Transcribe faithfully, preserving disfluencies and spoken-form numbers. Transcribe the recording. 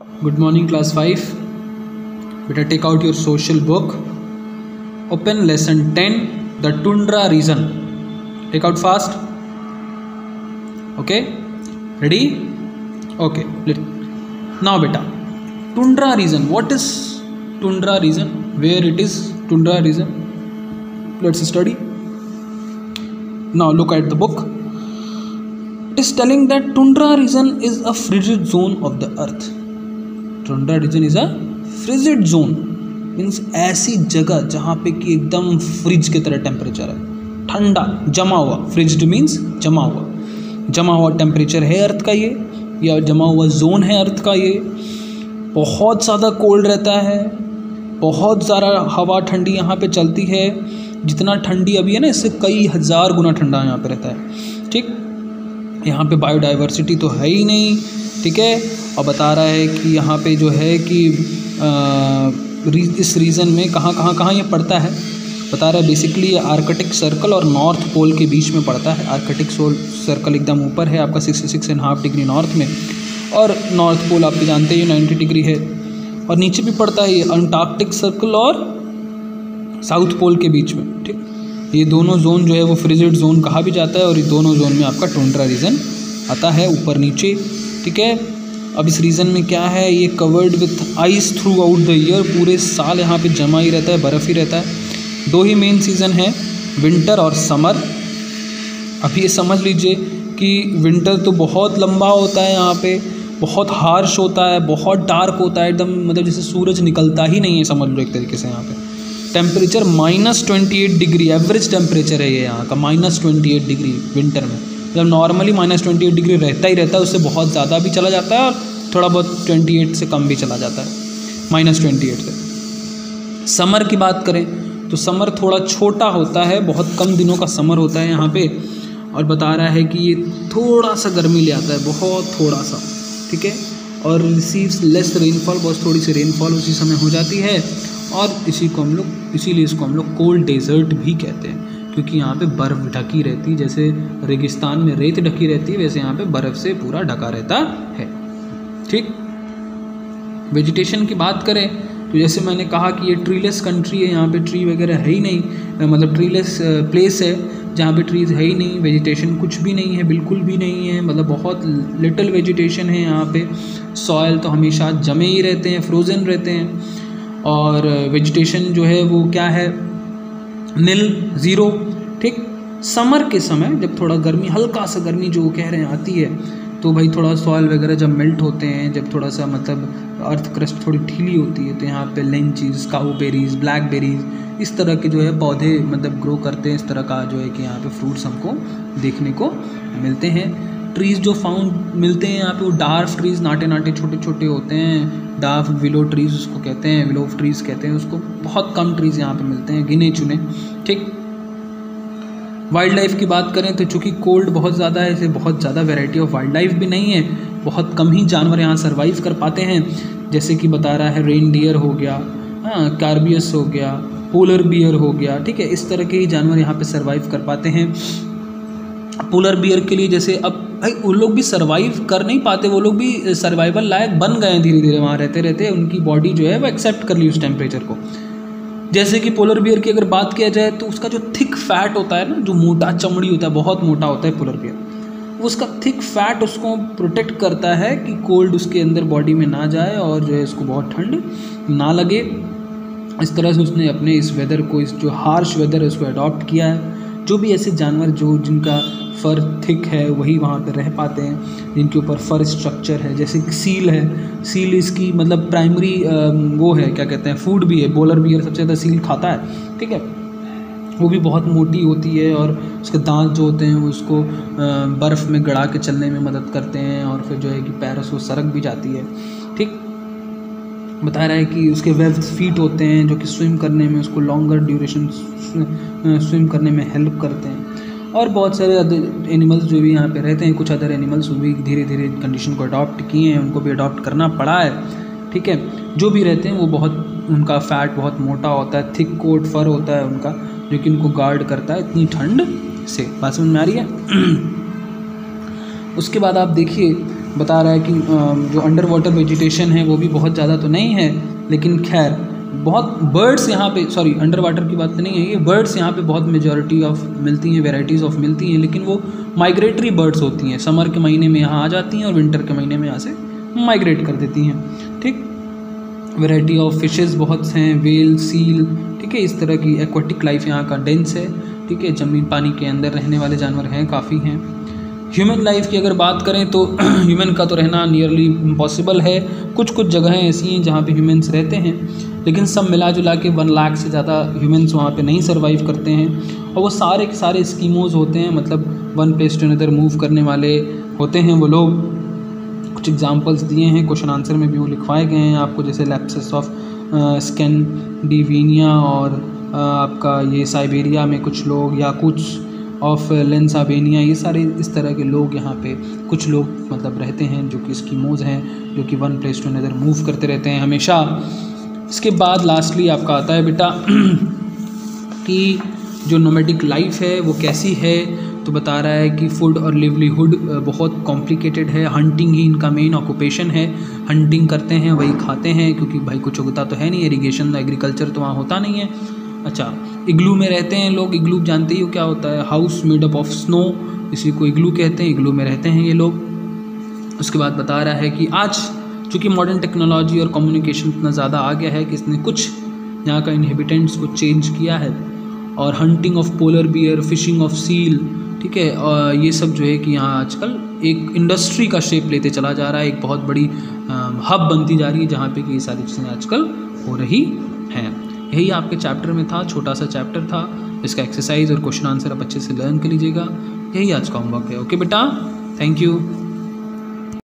Good morning, class five. Better take out your social book. Open lesson ten, the tundra region. Take out fast. Okay, ready? Okay, now beta, tundra region. What is tundra region? Where it is tundra region? Let's study. Now look at the book. It is telling that tundra region is a frigid zone of the earth. Tundra region is a frigid zone, means ऐसी जगह जहाँ पे कि एकदम fridge की तरह temperature है, ठंडा जमा हुआ. फ्रिज्ड मीन्स जमा हुआ, जमा हुआ टेम्परेचर है अर्थ का ये, या जमा हुआ जोन है अर्थ का ये. बहुत ज़्यादा कोल्ड रहता है, बहुत ज़्यादा हवा ठंडी यहाँ पे चलती है. जितना ठंडी अभी है ना, इससे कई हज़ार गुना ठंडा यहाँ पे रहता है. ठीक, यहाँ पे बायोडाइवर्सिटी तो है ही नहीं. ठीक है, और बता रहा है कि यहाँ पे जो है कि आ, इस रीजन में कहाँ कहाँ कहाँ ये पड़ता है. बता रहा है बेसिकली ये आर्कटिक सर्कल और नॉर्थ पोल के बीच में पड़ता है. आर्कटिक सर्कल एकदम ऊपर है आपका sixty six and half degree north में, और नॉर्थ पोल आप जानते हैं नाइन्टी डिग्री है. और नीचे भी पड़ता है ये अंटार्कटिक सर्कल और साउथ पोल के बीच में. ठीक, ये दोनों जोन जो है वो फ्रिजिड जोन कहा भी जाता है, और ये दोनों जोन में आपका टुंड्रा रीजन आता है ऊपर नीचे. ठीक है, अब इस रीजन में क्या है, ये covered with ice throughout the year. पूरे साल यहाँ पे जमा ही रहता है, बर्फ़ ही रहता है. दो ही मेन सीज़न है, विंटर और समर. अभी ये समझ लीजिए कि विंटर तो बहुत लंबा होता है यहाँ पे, बहुत हार्श होता है, बहुत डार्क होता है एकदम, मतलब जैसे सूरज निकलता ही नहीं है, समझ लो एक तरीके से. यहाँ पे temperature minus twenty eight degree average temperature है ये यहाँ का, minus twenty eight degree winter में. मतलब normally minus twenty eight degree रहता ही रहता है, उससे बहुत ज़्यादा भी चला जाता है और थोड़ा बहुत ट्वेंटी एट से कम भी चला जाता है, माइनस ट्वेंटी एट से. समर की बात करें तो समर थोड़ा छोटा होता है, बहुत कम दिनों का समर होता है यहाँ पे. और बता रहा है कि ये थोड़ा सा गर्मी ले आता है, बहुत थोड़ा सा. ठीक है, और रिसीव्स लेस रेनफॉल, बहुत थोड़ी सी रेनफॉल उसी समय हो जाती है. और इसी को हम लोग इसीलिए इसको हम लोग कोल्ड डेजर्ट भी कहते हैं, क्योंकि यहाँ पे बर्फ़ ढकी रहती है. जैसे रेगिस्तान में रेत ढकी रहती है, वैसे यहाँ पे बर्फ़ से पूरा ढका रहता है. ठीक, वेजिटेशन की बात करें तो जैसे मैंने कहा कि ये ट्रीलेस कंट्री है, यहाँ पे ट्री वगैरह है ही नहीं, मतलब ट्रीलेस प्लेस है जहाँ पे ट्रीज़ है ही नहीं. वेजिटेशन कुछ भी नहीं है, बिल्कुल भी नहीं है, मतलब बहुत लिटिल वेजिटेशन है यहाँ पे. सॉयल तो हमेशा जमे ही रहते हैं, फ्रोज़न रहते हैं. और वेजिटेशन जो है वो क्या है, नील, ज़ीरो. ठीक, समर के समय जब थोड़ा गर्मी, हल्का सा गर्मी जो कह रहे हैं आती है, तो भाई थोड़ा सॉइल वगैरह जब मेल्ट होते हैं, जब थोड़ा सा मतलब अर्थ क्रस्ट थोड़ी ढीली होती है, तो यहाँ पे लेंचीज, काउबेरीज, ब्लैकबेरीज, इस तरह के जो है पौधे मतलब ग्रो करते हैं. इस तरह का जो है कि यहाँ पे फ्रूट्स हमको देखने को मिलते हैं. ट्रीज़ जो फाउंड मिलते हैं यहाँ पे वो डार्फ ट्रीज़, नाटे नाटे छोटे छोटे होते हैं. डार्फ विलो ट्रीज़ उसको कहते हैं, विलो ट्रीज़ कहते हैं उसको. बहुत कम ट्रीज़ यहाँ पे मिलते हैं, गिने चुने. ठीक, वाइल्ड लाइफ की बात करें तो चूँकि कोल्ड बहुत ज़्यादा है, इसे बहुत ज़्यादा वैरायटी ऑफ वाइल्ड लाइफ भी नहीं है. बहुत कम ही जानवर यहाँ सर्वाइव कर पाते हैं. जैसे कि बता रहा है रेन डियर हो गया, हाँ, कार्बियस हो गया, पोलर बियर हो गया. ठीक है, इस तरह के ही जानवर यहाँ पे सर्वाइव कर पाते हैं. पोलर बियर के लिए जैसे अब भाई वो लोग भी सर्वाइव कर नहीं पाते, वो लोग भी सर्वाइवल लायक बन गए हैं धीरे धीरे. वहाँ रहते रहते उनकी बॉडी जो है वो एक्सेप्ट कर ली उस टेम्परेचर को. जैसे कि पोलर बियर की अगर बात किया जाए तो उसका जो थिक फैट होता है ना, जो मोटा चमड़ी होता है, बहुत मोटा होता है पोलर बियर, उसका थिक फैट उसको प्रोटेक्ट करता है कि कोल्ड उसके अंदर बॉडी में ना जाए और जो है उसको बहुत ठंड ना लगे. इस तरह से उसने अपने इस वेदर को, इस जो हार्श वेदर है उसको अडॉप्ट किया है. जो भी ऐसे जानवर जो जिनका फर थिक है वही वहाँ पे रह पाते हैं, जिनके ऊपर फर स्ट्रक्चर है. जैसे सील है, सील इसकी मतलब प्राइमरी वो है, क्या कहते हैं, फूड भी है. पोलर बियर सबसे ज़्यादा सील खाता है. ठीक है, वो भी बहुत मोटी होती है, और उसके दांत जो होते हैं वो उसको बर्फ़ में गड़ा के चलने में मदद करते हैं, और फिर जो है कि पैरों से वो सरक भी जाती है. ठीक, बता रहा है कि उसके वेब फीट होते हैं जो कि स्विम करने में उसको लॉन्गर ड्यूरेशन स्विम करने में हेल्प करते हैं. और बहुत सारे अदर एनिमल्स जो भी यहाँ पे रहते हैं, कुछ अदर एनिमल्स वो भी धीरे धीरे कंडीशन को अडॉप्ट किए हैं, उनको भी अडॉप्ट करना पड़ा है. ठीक है, जो भी रहते हैं वो बहुत, उनका फैट बहुत मोटा होता है, थिक कोट फर होता है उनका, जो कि उनको गार्ड करता है इतनी ठंड से. बात समझ में आ रही है? उसके बाद आप देखिए बता रहा है कि जो अंडर वाटर वेजिटेशन है वो भी बहुत ज़्यादा तो नहीं है, लेकिन खैर बहुत बर्ड्स यहाँ पे, सॉरी अंडर वाटर की बात तो नहीं है ये, बर्ड्स यहाँ पे बहुत मेजॉरिटी ऑफ मिलती हैं, वेराइटीज़ ऑफ मिलती हैं, लेकिन वो माइग्रेटरी बर्ड्स होती हैं। समर के महीने में यहाँ आ जाती हैं और विंटर के महीने में यहाँ से माइग्रेट कर देती हैं। ठीक, वैरायटी ऑफ फिशेस बहुत हैं, वेल, सील, ठीक है, इस तरह की एक्वाटिक लाइफ यहाँ का डेंस है। ठीक है, ज़मीन पानी के अंदर रहने वाले जानवर हैं, काफ़ी हैं। ह्यूमन लाइफ की अगर बात करें तो ह्यूमन का तो रहना नियरली इम्पॉसिबल है। कुछ कुछ जगहें ऐसी हैं जहाँ पे ह्यूमंस रहते हैं, लेकिन सब मिला जुला के वन लाख से ज़्यादा ह्यूमंस वहाँ पे नहीं सर्वाइव करते हैं। और वो सारे के सारे स्कीमोज होते हैं, मतलब one place to another move करने वाले होते हैं वो लोग। कुछ एग्जांपल्स दिए हैं, क्वेश्चन आंसर में भी वो लिखवाए गए हैं आपको, जैसे लैप्सिस ऑफ स्कैंडिनेविया और uh, आपका ये साइबेरिया में कुछ लोग, या कुछ ऑफ लेंसाबेनिया, ये सारे इस तरह के लोग यहाँ पे कुछ लोग मतलब रहते हैं जो कि स्कीमोज हैं, जो कि one place to another move करते रहते हैं हमेशा। इसके बाद लास्टली आपका आता है बेटा कि जो नोमैडिक लाइफ है वो कैसी है, तो बता रहा है कि फूड और लिवलीहुड बहुत कॉम्प्लिकेटेड है। हंटिंग ही इनका मेन ऑक्यूपेशन है, हंटिंग करते हैं, वही खाते हैं, क्योंकि भाई कुछ उगता तो है नहीं, इरिगेशन एग्रीकल्चर तो वहाँ होता नहीं है। अच्छा, इग्लू में रहते हैं लोग, इग्लू जानते ही हो क्या होता है, house made up of snow, इसी को इग्लू कहते हैं, इग्लू में रहते हैं ये लोग। उसके बाद बता रहा है कि आज चूँकि मॉडर्न टेक्नोलॉजी और कम्युनिकेशन इतना ज़्यादा आ गया है कि इसने कुछ यहाँ का इनहेबिटेंट्स को चेंज किया है, और hunting of polar bear, fishing of seal, ठीक है, और ये सब जो है कि यहाँ आजकल एक इंडस्ट्री का शेप लेते चला जा रहा है, एक बहुत बड़ी हब बनती जा रही है जहाँ पे कि ये सारी चीज़ें आजकल हो रही हैं। यही आपके चैप्टर में था, छोटा सा चैप्टर था, इसका एक्सरसाइज और क्वेश्चन आंसर आप अच्छे से लर्न कर लीजिएगा। यही आज का होमवर्क है। ओके बेटा, थैंक यू।